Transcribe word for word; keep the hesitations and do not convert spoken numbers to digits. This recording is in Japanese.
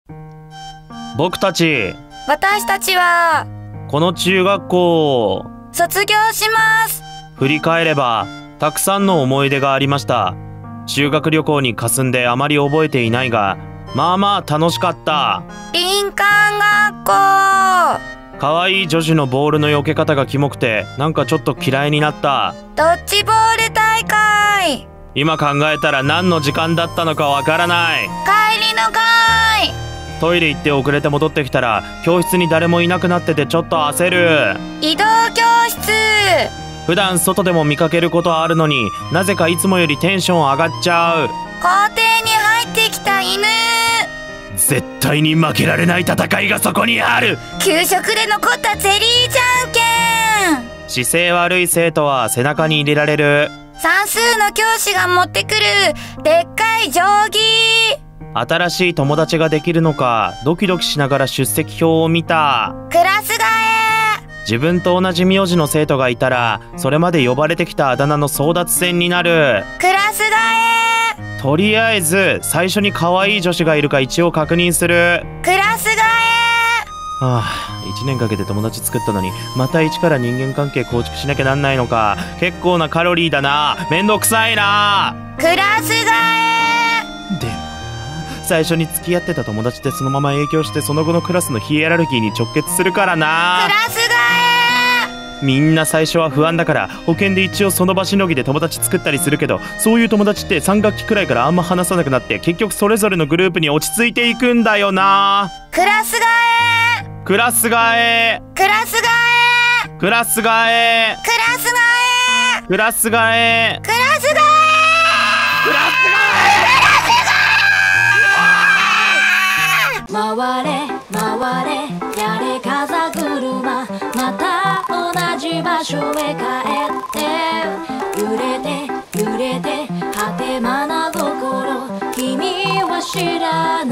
僕たち、 私たちはこの中学校を卒業します。 振り返れば、たくさんの思い出がありました。修学旅行に霞んであまり覚えていないが、まあまあ楽しかった。 林間学校。 可愛い女子のボールの避け方がキモくて、なんかちょっと嫌いになった。 ドッジボール大会。 今考えたら何の時間だったのかわからない。 帰りの会。 トイレ行って遅れて戻ってきたら教室に誰もいなくなっててちょっと焦る。 移動教室。 普段外でも見かけることはあるのに、なぜかいつもよりテンション上がっちゃう。 校庭に入ってきた犬。 絶対に負けられない戦いがそこにある。 給食で残ったゼリーじゃんけん。 姿勢悪い生徒は背中に入れられる。 算数の教師が持ってくるでっかい定規。 新しい友達ができるのかドキドキしながら出席表を見た。 クラス替え。 自分と同じ名字の生徒がいたら、それまで呼ばれてきたあだ名の争奪戦になる。 クラス替え。 とりあえず最初に可愛い女子がいるか一応確認する。 クラス替え。 はあ、いちねんかけて友達作ったのに、また一から人間関係構築しなきゃなんないのか。結構なカロリーだな。めんどくさいな。 クラス替え。 でもな、最初に付き合ってた友達ってそのまま影響してその後のクラスのヒエラルキーに直結するからな。 クラス替え。 みんな最初は不安だから保険で一応その場しのぎで友達作ったりするけど、そういう友達ってさん学期くらいからあんま話さなくなって結局それぞれのグループに落ち着いていくんだよな。 クラス替え。 クラス替え。 クラス替え。 クラス替え。 クラス替え。 クラス替え。 クラス替え。 クラス回れ回れやれ風車、また同じ場所へ帰って、揺れて揺れて果てまな心、君は知ら